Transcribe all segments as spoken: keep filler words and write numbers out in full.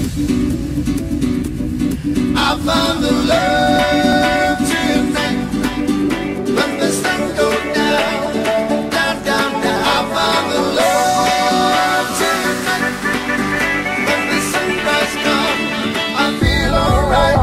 I found the love tonight. When the sun goes down, down, down, down. I found the love tonight. When the sunrise comes, I feel alright.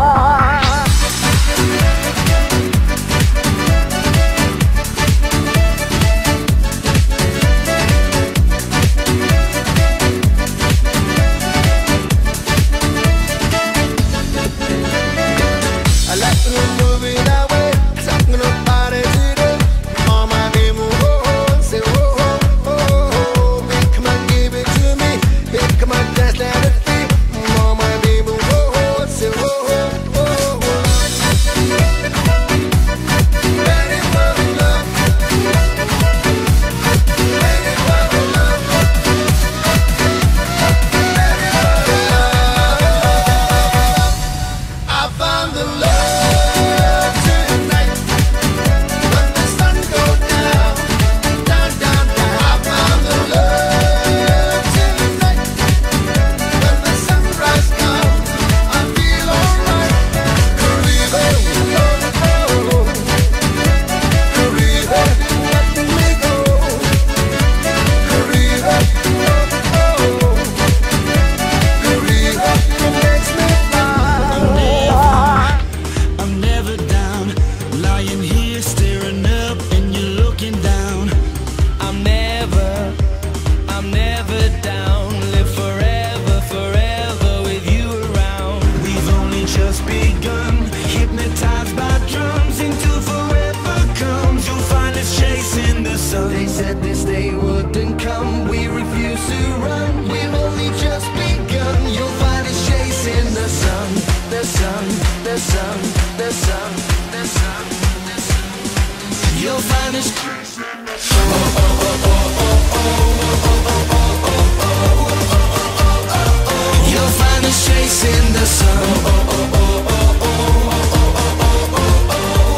I like to move it that way, talking about it today. All my people, oh, oh, say, oh, oh, oh, oh, baby, come on, give it to me. Baby, come on, dance down the feet. All my people, oh, oh, say, oh, oh, oh, oh. Ready for the love. Ready for the love. Ready for the love. I found the love. They said this day wouldn't come. We refuse to run. We've only just begun. You'll find us chasing the sun, the sun, the sun, the sun, the sun, the sun. You'll find us chasing the sun. Oh, oh, oh, oh, oh, oh, oh, oh, oh, oh. You'll find us chasing the sun. Oh, oh, oh, oh, oh, oh, oh.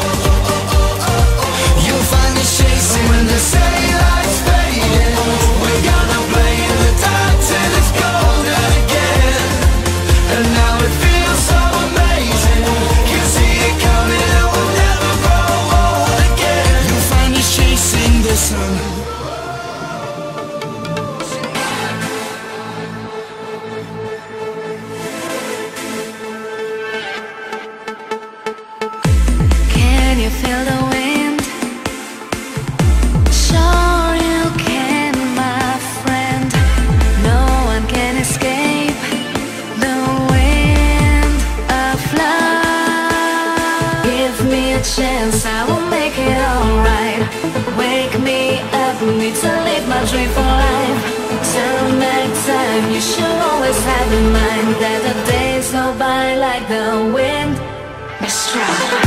You'll find us chasing when the daylight's fading. We're gonna play in the dark till it's golden again. And now it feels so amazing. Can see it coming and we'll never grow old again. You'll find us chasing the sun. Can you feel the wind? Sure you can, my friend. No one can escape the wind of love. Give me a chance, I will make it alright. Wake me up, need to live my dream for life. Till next time, you should always have in mind that the days go by like the wind. Mistral.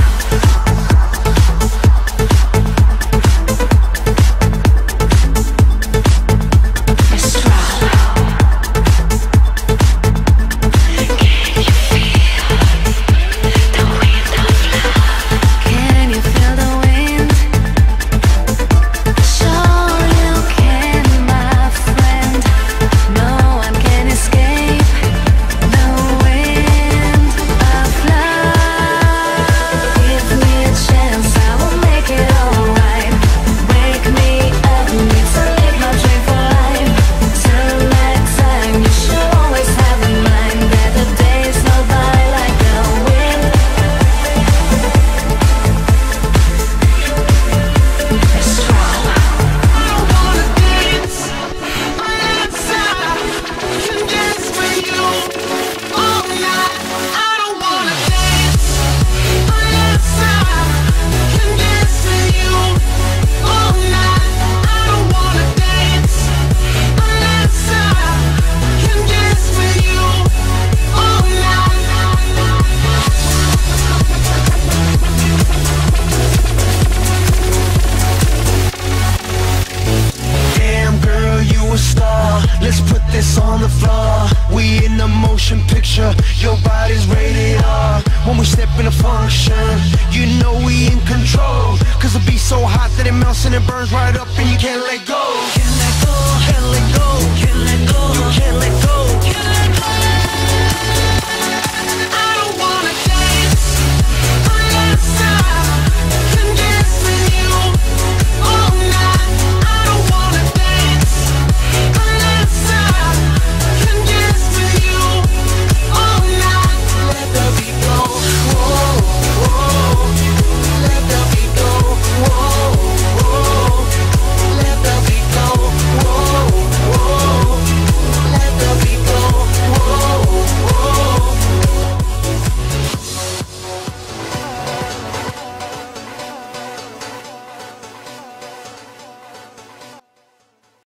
motion picture, your body's rated R. When we step in a function, you know we in control. Cause the beat's so hot that it melts and it burns right up and you can't let go. Can't let go, can't let go, can't let go, you can't let go.